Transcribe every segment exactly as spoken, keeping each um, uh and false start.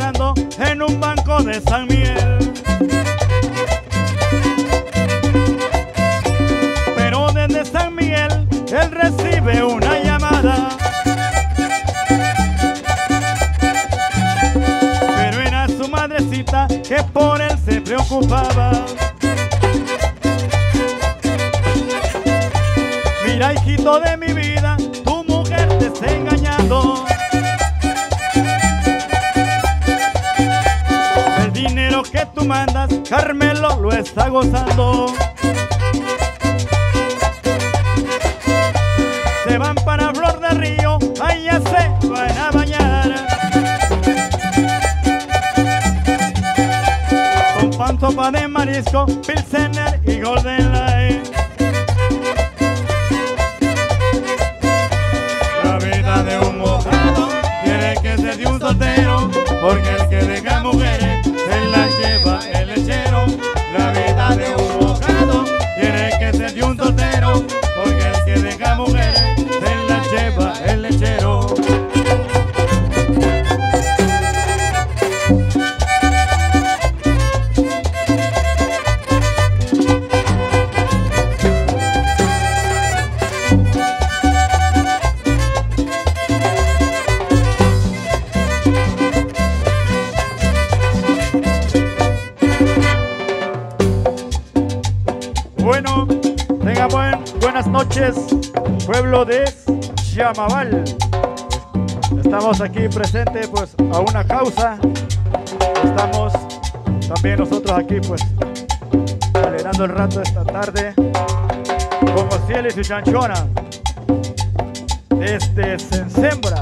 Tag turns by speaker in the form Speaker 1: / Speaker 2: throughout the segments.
Speaker 1: trabajando en un banco de San Miguel. Pero desde San Miguel él recibe una llamada. Pero era su madrecita que por él se preocupaba. Mira, hijito de mi vida, tu mujer te está engañando. El dinero que tú mandas, Carmelo lo está gozando. Se van para Flor de Río, allá se van a bañar. Con pan, sopa de marisco, Pilsener y Golden Light. La vida de un mojado tiene que ser de un soltero, porque el que deja mujeres se la lleva el lechero. La vida de un mojado tiene que ser de un soltero, porque el que deja mujeres se la lleva el lechero. Bueno, tenga buen, buenas noches, pueblo de Chamabal. Estamos aquí presentes pues a una causa. Estamos también nosotros aquí pues alegrando el rato de esta tarde con Ociel y su chanchona desde Sensembra.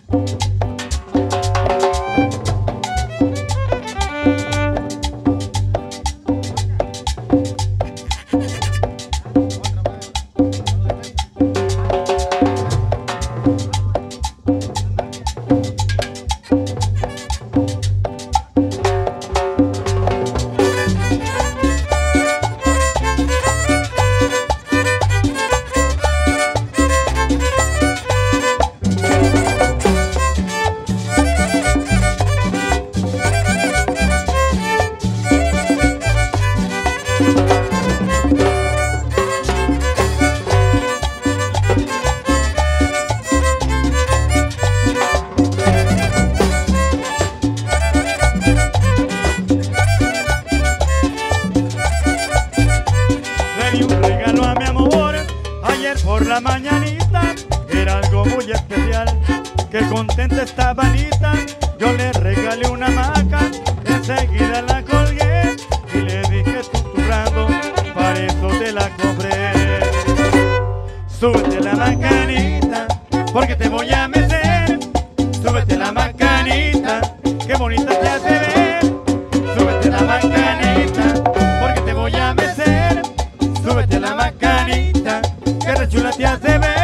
Speaker 1: Por la mañanita era algo muy especial, que contenta estaba Anita. Yo le regalé una hamaca, enseguida la colgué y le dije susurrando, para eso te la compré. Súbete la macanita, porque te voy a meter. Súbete la macanita, qué bonita te hace ver. Súbete la macanita, porque te voy a meter. Súbete la macanita, que re chula te hace ver.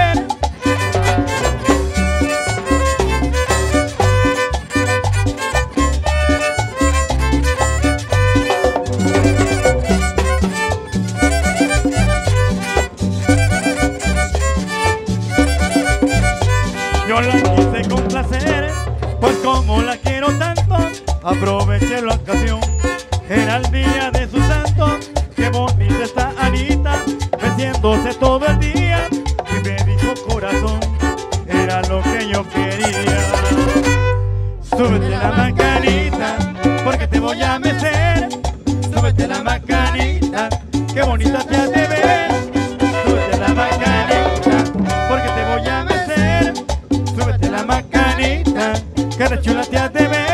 Speaker 1: Yo la quise complacer, pues como la quiero tanto, aproveché la ocasión. Era el día de su santo, qué bonita está Anita, meciéndose todo el día. Y me dijo corazón, era lo que yo quería. Súbete la macanita, porque te voy a mecer. Súbete la macanita, qué bonita te hace ver. Súbete la macanita, porque te voy a mecer. Súbete la macanita, que re chula te hace ver.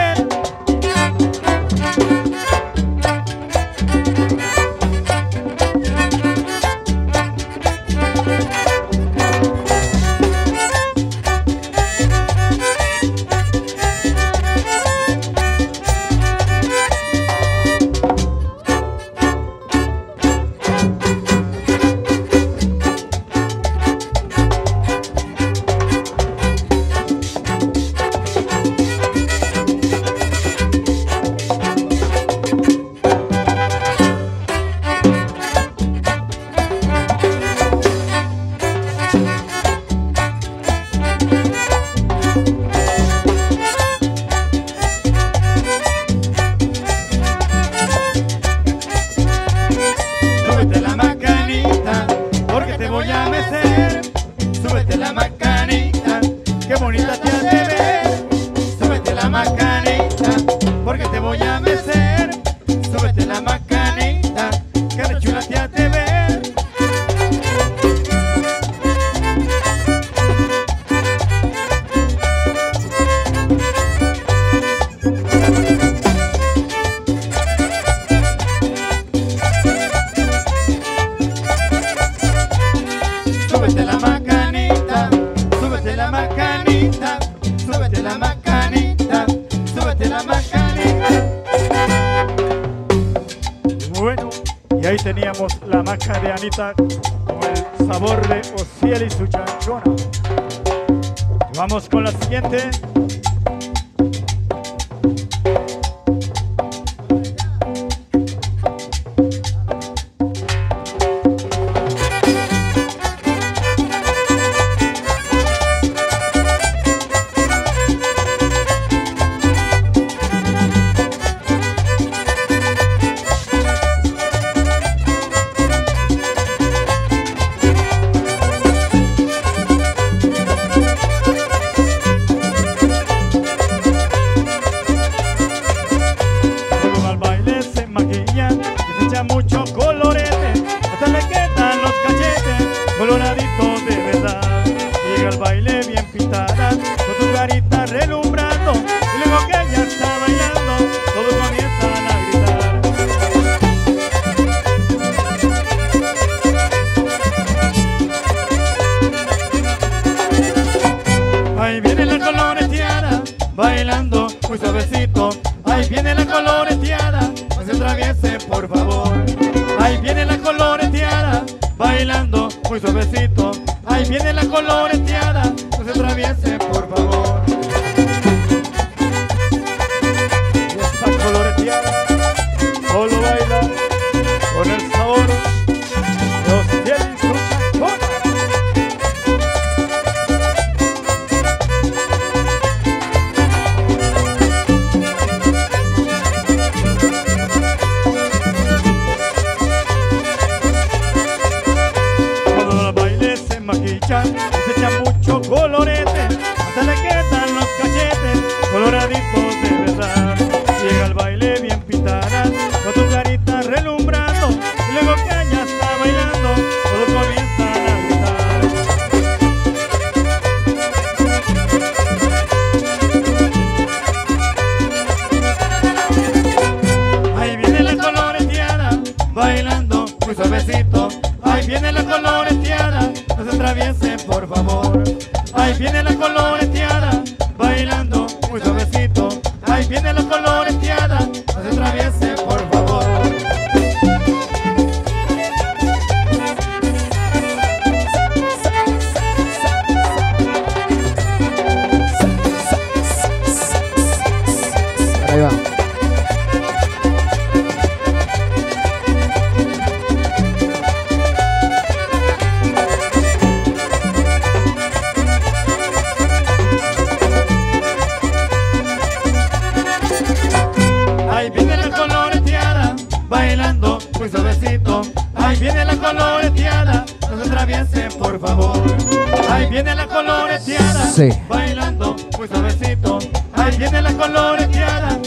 Speaker 1: Súbete la macanita, súbete la macanita, súbete la macanita, súbete la macanita. Bueno, y ahí teníamos la maca de Anita con el sabor de Ociel y su chanchona. Vamos con la siguiente. Mucho colorete, hasta le quedan los cachetes coloraditos de verdad. Llega al baile bien pintada, con su carita relumbrando, y luego que ella está bailando, todos comienzan a gritar. Ahí viene la coloreteada, bailando muy suavecito. Ahí viene la coloreteada, no se atraviese por favor. Ahí viene la coloreteada, bailando muy suavecito. Ahí viene la coloreteada, no se atraviese por favor. Y esta coloreteada solo baila con el sabor de Ociel y su chanchona. Se echa mucho colorete, hasta le quedan los cachetes coloraditos de verdad. Llega al baile bien pintada, con tu carita relumbrando, y luego que ella está bailando, todos comienzan a gritar. Ahí viene la coloreteada, bailando muy suavecito. Ahí viene la coloreteada, no se atraviese por favor. Ahí viene la coloreteada, bailando muy suavecito. Ahí viene la coloreteada, no se atraviese por favor.
Speaker 2: Ahí va.
Speaker 1: Bailando muy suavecito. Ahí viene la coloreteada, no se atraviese por favor. Ahí viene la coloreteada,
Speaker 2: sí.
Speaker 1: Bailando muy suavecito. Ahí viene la coloreteada,